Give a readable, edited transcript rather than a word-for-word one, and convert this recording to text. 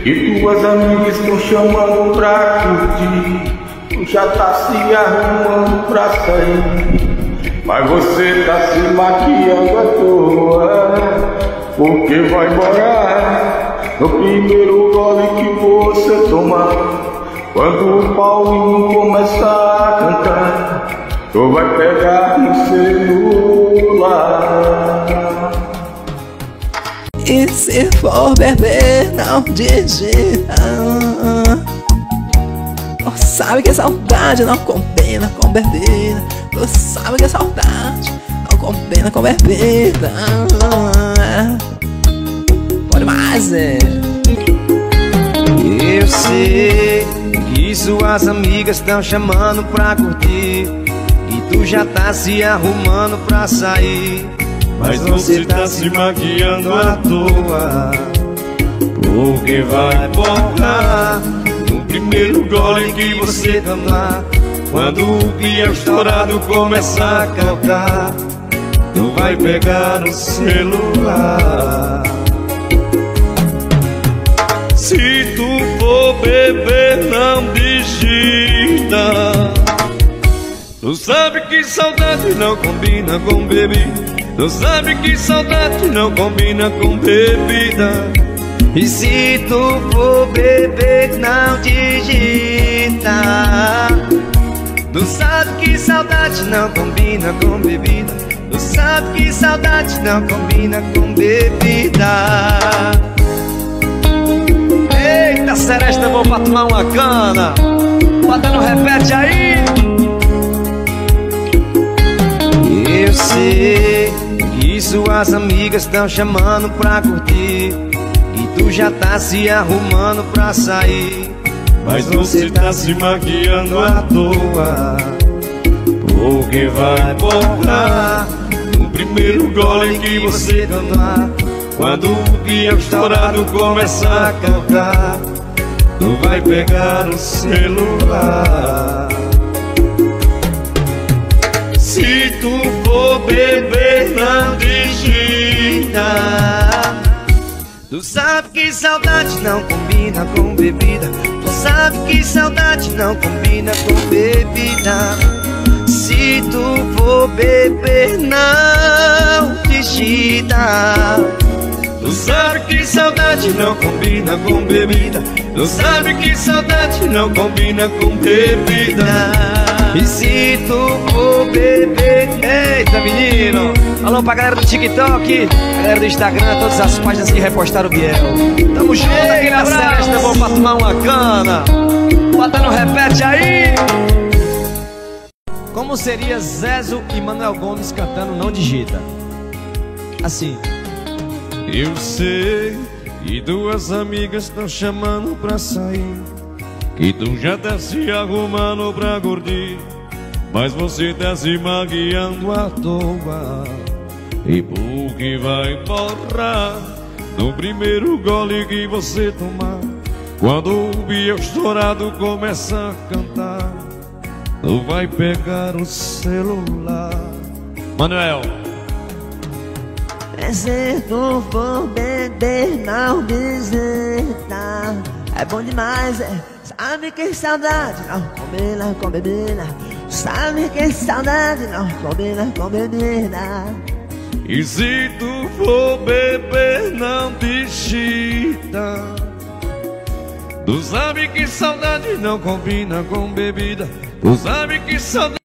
E tuas amigas estão chamando pra curtir, tu já tá se arrumando pra sair, mas você tá se maquiando à toa, porque vai morar no primeiro gole que você tomar. Quando o Paulinho começar a cantar, tu vai pegar no celular. E se for beber, não digita. Tu sabe que a saudade não combina com bebida. Tu sabe que a saudade não combina com bebida. Pode mais, Eu sei que suas amigas estão chamando pra curtir, e tu já tá se arrumando pra sair, mas você tá se maquiando à toa, porque vai borrar no primeiro gole que você tomar. Quando o pião estourado começar a cantar, tu vai pegar no celular. Se tu for beber, não digita. Tu sabe que saudade não combina com bebida. Tu sabe que saudade não combina com bebida. E se tu for beber, não digita. Tu sabe que saudade não combina com bebida. Tu sabe que saudade não combina com bebida. Eita, seresta, bom pra tomar uma cana. Botando repete aí. Eu sei que suas amigas estão chamando pra curtir, e tu já tá se arrumando pra sair, mas você tá se maquiando à toa, porque vai borrar no primeiro gole que você tomar. Quando o pião estourado começar a cantar, tu vai pegar no celular. Se tu for beber, não digita. Tu sabe que saudade não combina com bebida. Tu sabe que saudade não combina com bebida. Se tu for beber, não digita. Tu sabe que saudade não combina com bebida. Tu sabe que saudade não combina com bebida. E se tu for beber, eita menino. Alô pra galera do TikTok, galera do Instagram, todas as páginas que repostaram o Biel. Tamo junto aqui na festa, bom pra tomar uma cana. Bota no repete aí. Como seria Zezo e Manuel Gomes cantando Não Digita? Assim. Eu sei que duas amigas estão chamando pra sair, que tu já tá se arrumando pra curtir, mas você tá se maquiando à toa, e porque vai borrar no primeiro gole que você tomar. Quando o pião estourado começar a cantar, tu vai pegar o celular. Manuel. se tu for beber, não visita. É bom demais, sabe que saudade não combina com bebida. Sabe que saudade não combina com bebida. E se tu for beber, não digita. Tu sabe que saudade não combina com bebida. Tu sabe que saudade